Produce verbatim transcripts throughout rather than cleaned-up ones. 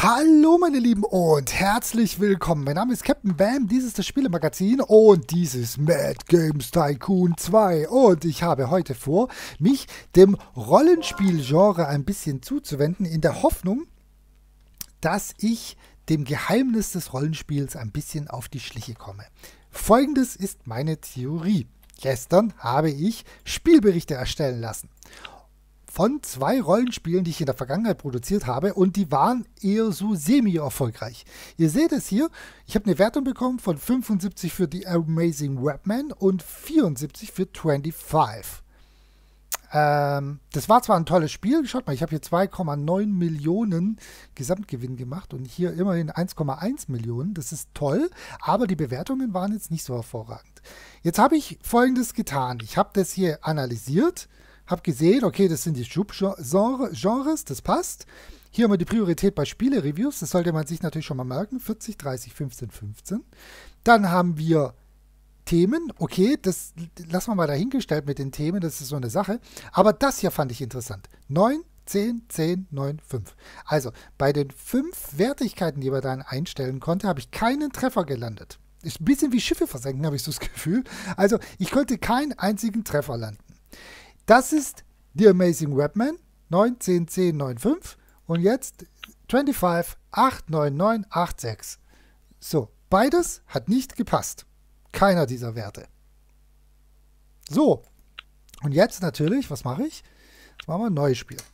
Hallo meine Lieben und herzlich willkommen. Mein Name ist Captain Bam, dies ist das Spielemagazin und dies ist Mad Games Tycoon zwei. Und ich habe heute vor, mich dem Rollenspielgenre ein bisschen zuzuwenden, in der Hoffnung, dass ich dem Geheimnis des Rollenspiels ein bisschen auf die Schliche komme. Folgendes ist meine Theorie. Gestern habe ich Spielberichte erstellen lassen von zwei Rollenspielen, die ich in der Vergangenheit produziert habe, und die waren eher so semi-erfolgreich. Ihr seht es hier, ich habe eine Wertung bekommen von fünfundsiebzig für The Amazing Webman und vierundsiebzig für fünfundzwanzig. Ähm, das war zwar ein tolles Spiel, schaut mal, ich habe hier zwei Komma neun Millionen Gesamtgewinn gemacht und hier immerhin eins Komma eins Millionen, das ist toll, aber die Bewertungen waren jetzt nicht so hervorragend. Jetzt habe ich Folgendes getan, ich habe das hier analysiert, habe gesehen, okay, das sind die Subgenres, das passt. Hier haben wir die Priorität bei Spiele-Reviews, das sollte man sich natürlich schon mal merken, vierzig, dreißig, fünfzehn, fünfzehn. Dann haben wir Themen, okay, das lassen wir mal dahingestellt mit den Themen, das ist so eine Sache. Aber das hier fand ich interessant. neun, zehn, zehn, neun, fünf. Also bei den fünf Wertigkeiten, die man dann einstellen konnte, habe ich keinen Treffer gelandet. Ist ein bisschen wie Schiffe versenken, habe ich so das Gefühl. Also ich konnte keinen einzigen Treffer landen. Das ist The Amazing Webman, neun, zehn, zehn, neun, fünf. Und jetzt fünfundzwanzig, acht, neun, neun, acht, sechs. So, beides hat nicht gepasst. Keiner dieser Werte. So, und jetzt natürlich, was mache ich? Jetzt machen wir ein neues Spiel.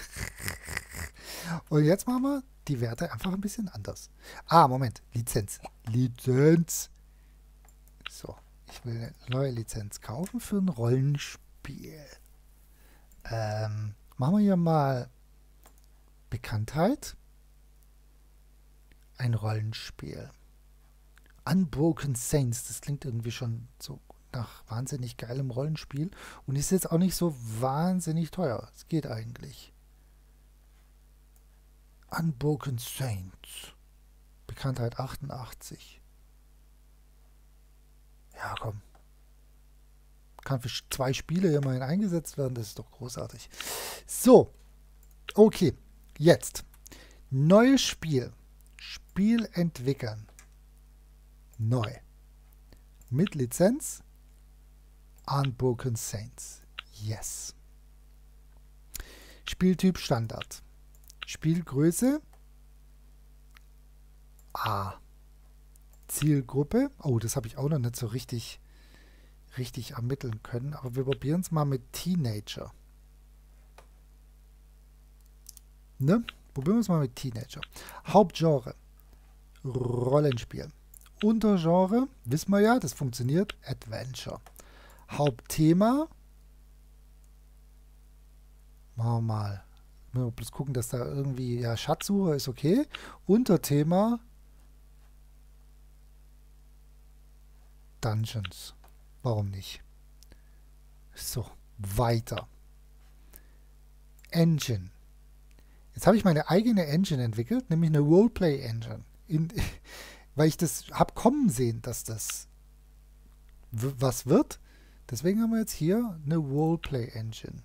Und jetzt machen wir die Werte einfach ein bisschen anders. Ah, Moment, Lizenz. Lizenz. So, ich will eine neue Lizenz kaufen für ein Rollenspiel. Ähm, machen wir hier mal Bekanntheit. Ein Rollenspiel. Unbroken Saints, das klingt irgendwie schon so nach wahnsinnig geilem Rollenspiel und ist jetzt auch nicht so wahnsinnig teuer. Es geht eigentlich. Unbroken Saints. Bekanntheit achtundachtzig. Ja, komm. Kann für zwei Spiele immerhin eingesetzt werden, das ist doch großartig. So, okay, jetzt. Neues Spiel. Spiel entwickeln. Neu. Mit Lizenz. Unbroken Saints. Yes. Spieltyp Standard. Spielgröße. A. Zielgruppe. Oh, das habe ich auch noch nicht so richtig, richtig ermitteln können. Aber wir probieren es mal mit Teenager. Ne? Probieren wir es mal mit Teenager. Hauptgenre. Rollenspiel. Untergenre, wissen wir ja, das funktioniert, Adventure. Hauptthema, machen wir mal, wir bloß gucken, dass da irgendwie, ja, Schatzsuche ist okay. Unterthema, Dungeons. Warum nicht? So, weiter. Engine. Jetzt habe ich meine eigene Engine entwickelt, nämlich eine Roleplay-Engine. In weil ich das habe kommen sehen, dass das was wird. Deswegen haben wir jetzt hier eine Roleplay-Engine.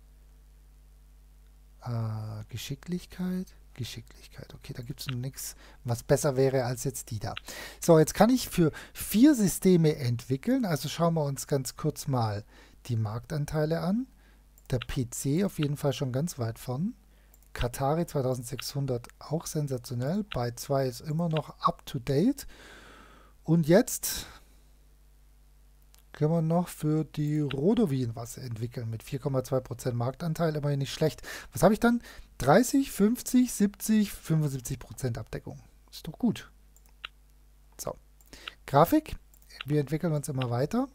Äh, Geschicklichkeit, Geschicklichkeit. Okay, da gibt es noch nichts, was besser wäre als jetzt die da. So, jetzt kann ich für vier Systeme entwickeln. Also schauen wir uns ganz kurz mal die Marktanteile an. Der P C auf jeden Fall schon ganz weit vorn. Katari zweitausendsechshundert auch sensationell. Byte zwei ist immer noch up to date. Und jetzt können wir noch für die Rodovin was entwickeln mit vier Komma zwei Prozent Marktanteil. Immerhin nicht schlecht. Was habe ich dann? dreißig, fünfzig, siebzig, fünfundsiebzig Prozent Abdeckung. Ist doch gut. So. Grafik. Wir entwickeln uns immer weiter.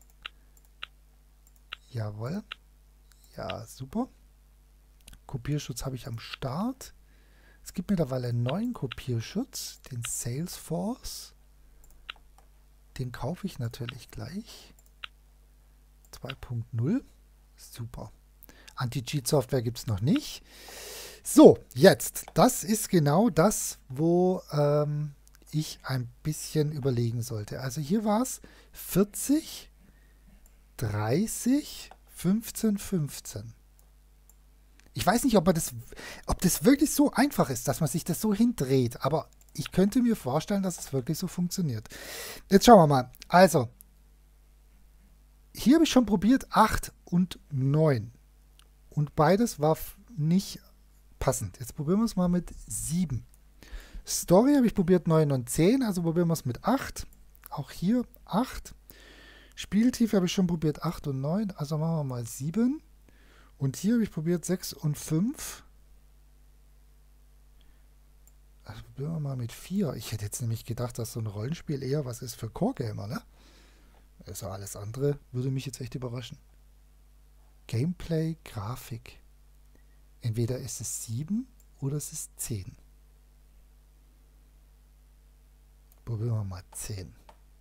Jawohl. Ja, super. Kopierschutz habe ich am Start. Es gibt mittlerweile einen neuen Kopierschutz, den Salesforce. Den kaufe ich natürlich gleich. zwei Punkt null. Super. Anti-Cheat-Software gibt es noch nicht. So, jetzt. Das ist genau das, wo ähm, ich ein bisschen überlegen sollte. Also hier war es vierzig, dreißig, fünfzehn, fünfzehn. Ich weiß nicht, ob, man das, ob das wirklich so einfach ist, dass man sich das so hindreht, aber ich könnte mir vorstellen, dass es wirklich so funktioniert. Jetzt schauen wir mal. Also, hier habe ich schon probiert acht und neun. Und beides war nicht passend. Jetzt probieren wir es mal mit sieben. Story habe ich probiert neun und zehn, also probieren wir es mit acht. Auch hier acht. Spieltiefe habe ich schon probiert acht und neun, also machen wir mal sieben. Und hier habe ich probiert sechs und fünf. Also probieren wir mal mit vier. Ich hätte jetzt nämlich gedacht, dass so ein Rollenspiel eher was ist für Core-Gamer, ne? Also alles andere würde mich jetzt echt überraschen. Gameplay, Grafik. Entweder ist es sieben oder es ist zehn. Probieren wir mal zehn.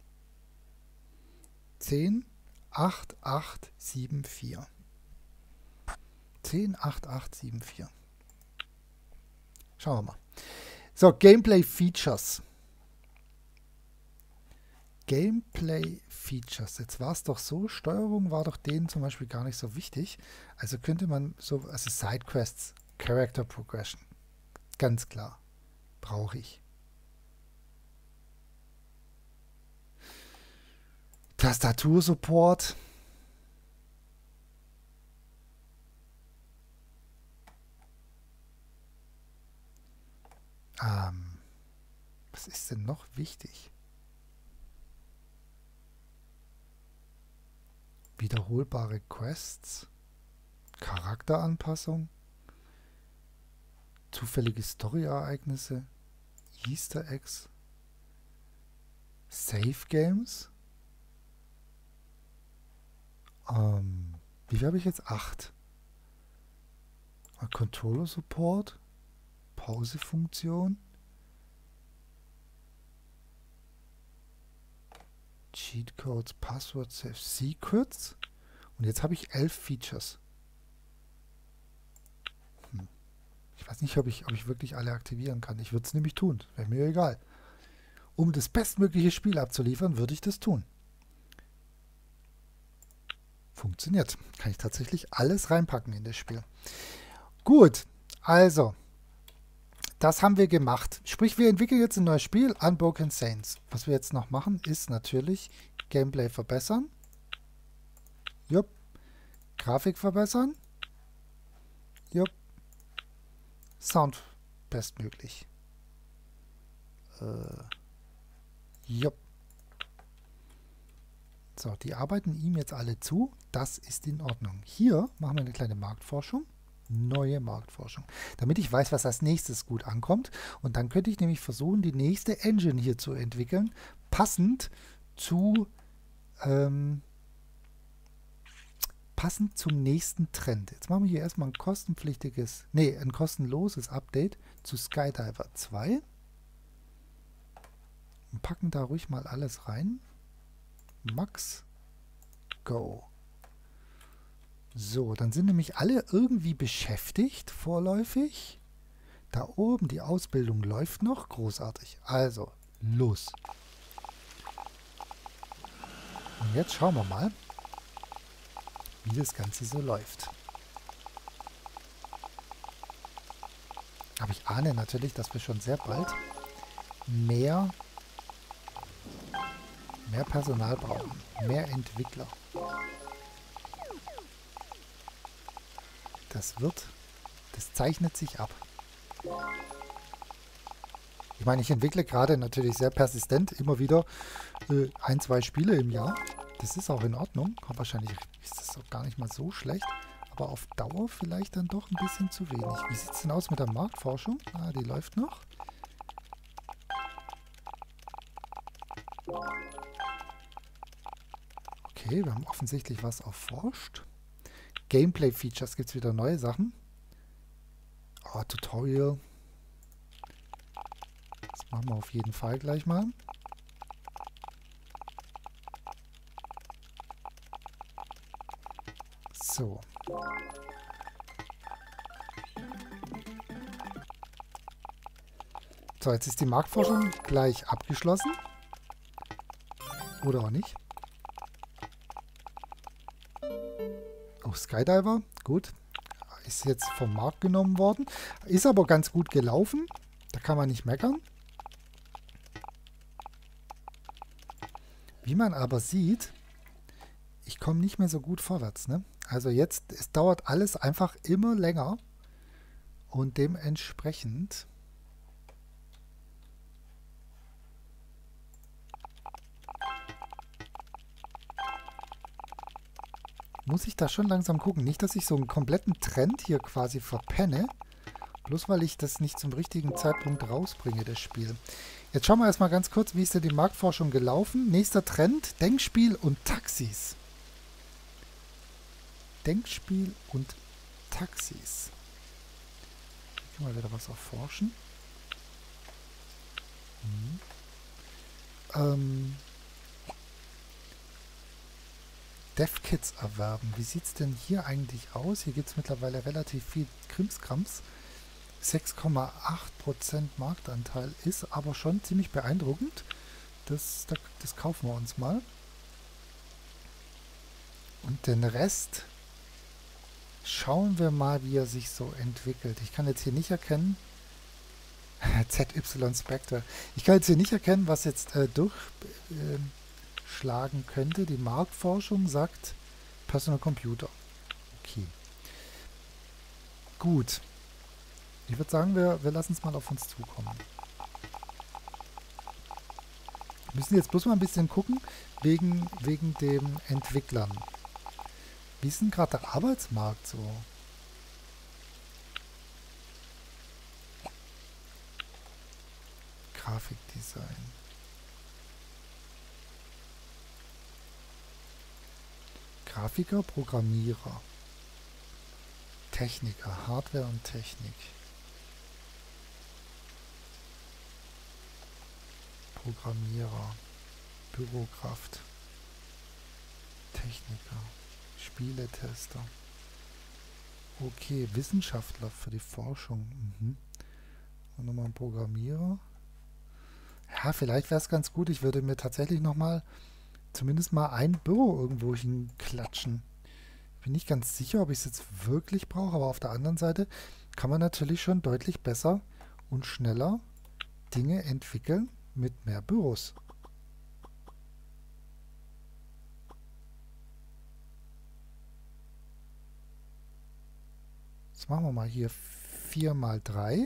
zehn, acht, acht, sieben, vier. zehn, acht, acht, sieben, vier. Schauen wir mal. So, Gameplay Features. Gameplay Features. Jetzt war es doch so, Steuerung war doch denen zum Beispiel gar nicht so wichtig. Also könnte man so, also Sidequests, Character Progression. Ganz klar. Brauche ich. Tastatursupport. Ähm, was ist denn noch wichtig? Wiederholbare Quests, Charakteranpassung, zufällige Story-Ereignisse, Easter Eggs, Save Games. Ähm, wie viel habe ich jetzt? acht. Controller Support, Pause-Funktion, Cheatcodes, Password, Save Secrets. Und jetzt habe ich elf Features. Hm. Ich weiß nicht, ob ich, ob ich wirklich alle aktivieren kann. Ich würde es nämlich tun. Wäre mir egal. Um das bestmögliche Spiel abzuliefern, würde ich das tun. Funktioniert. Kann ich tatsächlich alles reinpacken in das Spiel. Gut, also, das haben wir gemacht. Sprich, wir entwickeln jetzt ein neues Spiel, Unbroken Saints. Was wir jetzt noch machen, ist natürlich Gameplay verbessern. Jupp. Grafik verbessern. Jupp. Sound bestmöglich. Äh, jupp. So, die arbeiten ihm jetzt alle zu. Das ist in Ordnung. Hier machen wir eine kleine Marktforschung. Neue Marktforschung. Damit ich weiß, was als nächstes gut ankommt. Und dann könnte ich nämlich versuchen, die nächste Engine hier zu entwickeln. Passend zu ähm, passend zum nächsten Trend. Jetzt machen wir hier erstmal ein kostenpflichtiges, nee, ein kostenloses Update zu Skydiver zwei. Und packen da ruhig mal alles rein. Max, go. So, dann sind nämlich alle irgendwie beschäftigt, vorläufig. Da oben, die Ausbildung läuft noch. Großartig. Also, los. Und jetzt schauen wir mal, wie das Ganze so läuft. Aber ich ahne natürlich, dass wir schon sehr bald mehr, mehr Personal brauchen. Mehr Entwickler. Das wird, das zeichnet sich ab. Ich meine, ich entwickle gerade natürlich sehr persistent immer wieder äh, ein, zwei Spiele im Jahr. Das ist auch in Ordnung. Wahrscheinlich ist das auch gar nicht mal so schlecht. Aber auf Dauer vielleicht dann doch ein bisschen zu wenig. Wie sieht es denn aus mit der Marktforschung? Ah, die läuft noch. Okay, wir haben offensichtlich was erforscht. Gameplay-Features, gibt es wieder neue Sachen. Oh, Tutorial. Das machen wir auf jeden Fall gleich mal. So. So, jetzt ist die Marktforschung gleich abgeschlossen. Oder auch nicht. Oh, Skydiver, gut. ist jetzt vom Markt genommen worden. Ist aber ganz gut gelaufen. Da kann man nicht meckern. Wie man aber sieht, ich komme nicht mehr so gut vorwärts. Ne? Also jetzt, es dauert alles einfach immer länger. Und dementsprechend muss ich da schon langsam gucken. Nicht, dass ich so einen kompletten Trend hier quasi verpenne. Bloß weil ich das nicht zum richtigen Zeitpunkt rausbringe, das Spiel. Jetzt schauen wir erstmal ganz kurz, wie ist denn die Marktforschung gelaufen. Nächster Trend, Denkspiel und Taxis. Denkspiel und Taxis. Hier können wir wieder was erforschen. Hm. Ähm... Dev-Kits erwerben. Wie sieht es denn hier eigentlich aus? Hier gibt es mittlerweile relativ viel Krimskrams. sechs Komma acht Prozent Marktanteil ist aber schon ziemlich beeindruckend. Das, das, das kaufen wir uns mal. Und den Rest schauen wir mal, wie er sich so entwickelt. Ich kann jetzt hier nicht erkennen, Z Y Spectre, ich kann jetzt hier nicht erkennen, was jetzt äh, durch... Äh, schlagen könnte. Die Marktforschung sagt Personal Computer. Okay. Gut. Ich würde sagen, wir, wir lassen es mal auf uns zukommen. Wir müssen jetzt bloß mal ein bisschen gucken, wegen, wegen den Entwicklern. Wie ist denn gerade der Arbeitsmarkt so? Grafikdesign. Grafiker, Programmierer, Techniker, Hardware und Technik. Programmierer, Bürokraft, Techniker, Spieletester. Okay, Wissenschaftler für die Forschung. Mhm. Und nochmal ein Programmierer. Ja, vielleicht wäre es ganz gut, ich würde mir tatsächlich nochmal zumindest mal ein Büro irgendwo hinklatschen. Bin nicht ganz sicher, ob ich es jetzt wirklich brauche, aber auf der anderen Seite kann man natürlich schon deutlich besser und schneller Dinge entwickeln mit mehr Büros. Jetzt machen wir mal hier vier mal drei.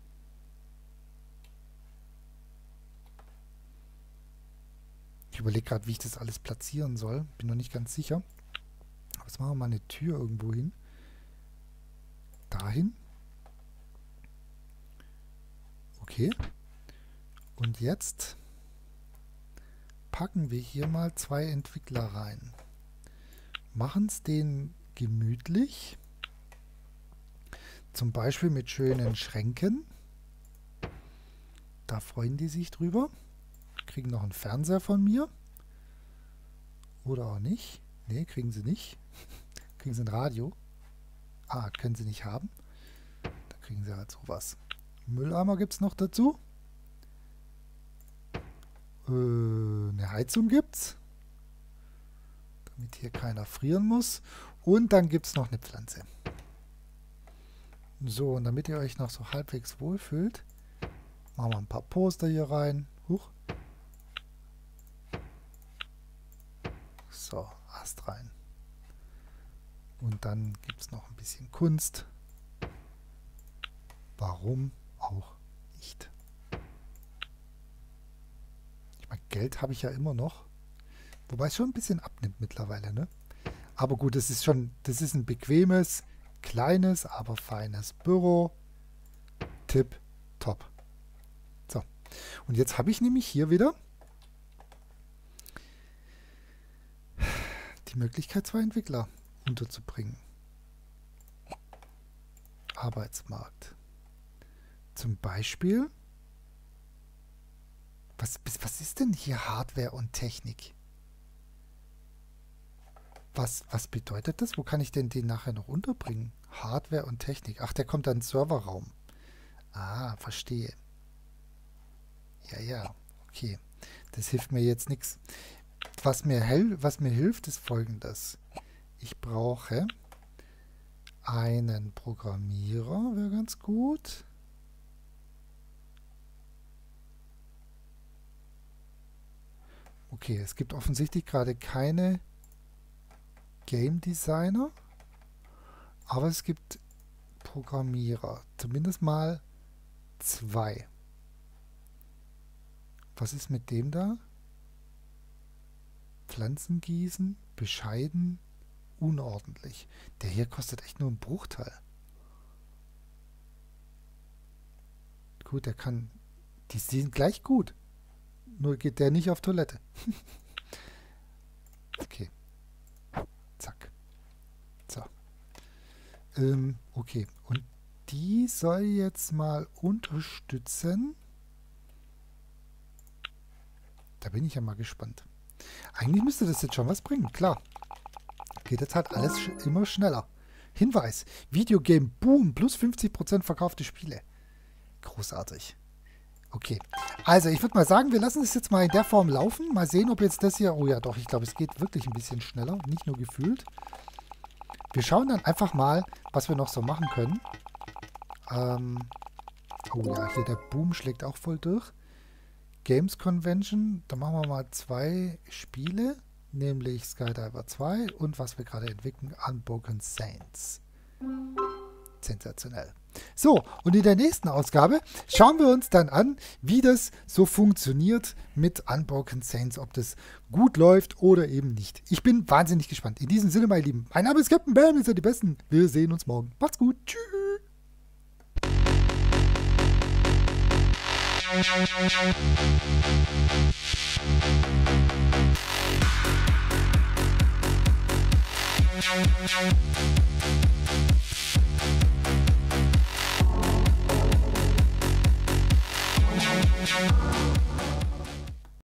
Ich überlege gerade, wie ich das alles platzieren soll. Bin noch nicht ganz sicher. Aber jetzt machen wir mal eine Tür irgendwo hin. Dahin. Okay. Und jetzt packen wir hier mal zwei Entwickler rein. Machen es denen gemütlich. Zum Beispiel mit schönen Schränken. Da freuen die sich drüber. Kriegen noch einen Fernseher von mir. Oder auch nicht. Ne, kriegen sie nicht. Kriegen sie ein Radio. Ah, können sie nicht haben. Da kriegen sie halt sowas. Mülleimer gibt es noch dazu. Äh, eine Heizung gibt's. Damit hier keiner frieren muss. Und dann gibt es noch eine Pflanze. So, und damit ihr euch noch so halbwegs wohlfühlt, machen wir ein paar Poster hier rein. Huch. So, Ast rein. Und dann gibt es noch ein bisschen Kunst. Warum auch nicht? Ich meine, Geld habe ich ja immer noch. Wobei es schon ein bisschen abnimmt mittlerweile, ne? Aber gut, das ist schon, das ist ein bequemes, kleines, aber feines Büro. Tipp, top. So. Und jetzt habe ich nämlich hier wieder die Möglichkeit, zwei Entwickler unterzubringen. Arbeitsmarkt. Zum Beispiel, was, was ist denn hier Hardware und Technik? Was, was bedeutet das? Wo kann ich denn den nachher noch unterbringen? Hardware und Technik. Ach, der kommt dann in den Serverraum. Ah, verstehe. Ja, ja, okay. Das hilft mir jetzt nichts. Was mir, was mir hilft, ist Folgendes. Ich brauche einen Programmierer, wäre ganz gut. Okay, es gibt offensichtlich gerade keine Game Designer, aber es gibt Programmierer. Zumindest mal zwei. Was ist mit dem da? Pflanzen gießen, bescheiden, unordentlich. Der hier kostet echt nur einen Bruchteil. Gut, der kann... Die sind gleich gut. Nur geht der nicht auf Toilette. Okay. Zack. So. Ähm, okay. Und die soll jetzt mal unterstützen. Da bin ich ja mal gespannt. Eigentlich müsste das jetzt schon was bringen, klar. Geht jetzt halt alles sch immer schneller. Hinweis. Videogame Boom. Plus fünfzig Prozent verkaufte Spiele. Großartig. Okay, also ich würde mal sagen, wir lassen es jetzt mal in der Form laufen. Mal sehen, ob jetzt das hier... Oh ja, doch, ich glaube, es geht wirklich ein bisschen schneller. Nicht nur gefühlt. Wir schauen dann einfach mal, was wir noch so machen können. Ähm, oh ja, hier der Boom schlägt auch voll durch. Games Convention, da machen wir mal zwei Spiele. Nämlich Skydiver zwei und was wir gerade entwickeln, Unbroken Saints. Sensationell. So, und in der nächsten Ausgabe schauen wir uns dann an, wie das so funktioniert mit Unbroken Saints, ob das gut läuft oder eben nicht. Ich bin wahnsinnig gespannt. In diesem Sinne, meine Lieben, mein Name ist Captain Bam, ihr seid die Besten. Wir sehen uns morgen. Macht's gut. Tschüss. Thank you.